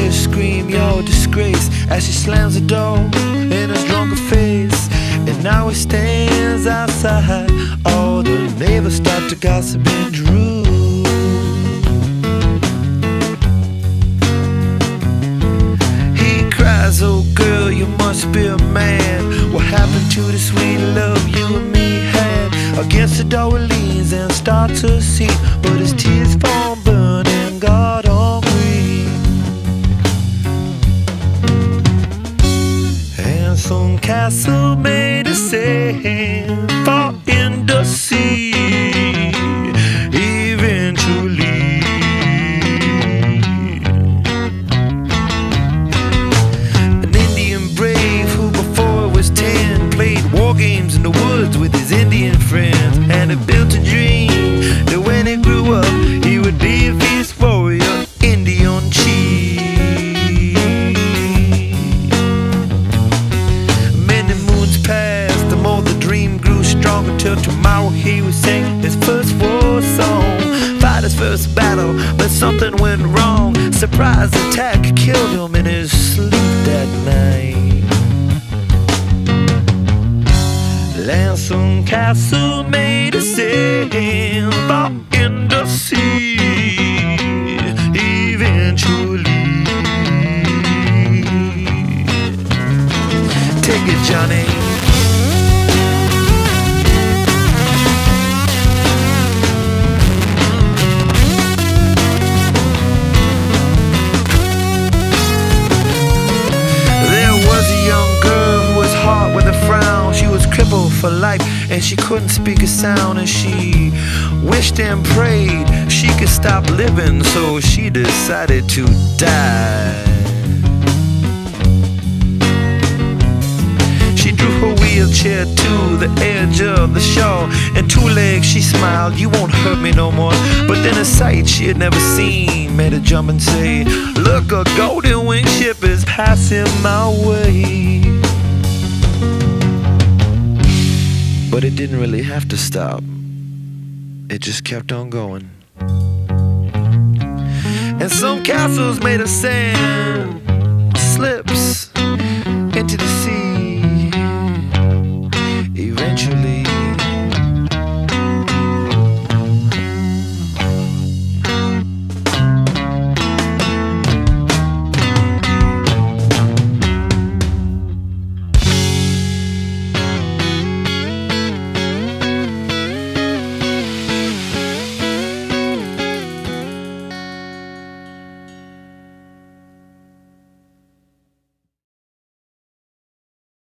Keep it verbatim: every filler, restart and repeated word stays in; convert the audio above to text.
her scream, "Your disgrace," as she slams the door in his drunken face. And now he stands outside. All the neighbors start to gossip and drool. He cries, "Oh girl, you must be a man. What happened to the sweet love you and me had?" Against the door he leans and starts to see, but his tears fall burning God hungry. And some castle made a sand fall in the sea eventually. An Indian brave who before was ten played war games in the woods with his Indian friends, and he built a dream that when he grew up he would be a fierce warrior, Indian chief. Many moons passed, the more the dream grew stronger, till tomorrow he would sing his first war song, fight his first battle, but something went wrong. Surprise attack killed him in his sleep that night. Lonesome castle made a sail fall in the sea eventually. Take it, Johnny. There was a young girl who was hard with a frown. She was crippled for life and she couldn't speak a sound, and she wished and prayed she could stop living, so she decided to die. She drew her wheelchair to the edge of the shore, and two legs she smiled, "You won't hurt me no more." But then a sight she had never seen made her jump and say, "Look, a golden winged ship is passing my way." But it didn't really have to stop. It just kept on going. And some castles made of sand slips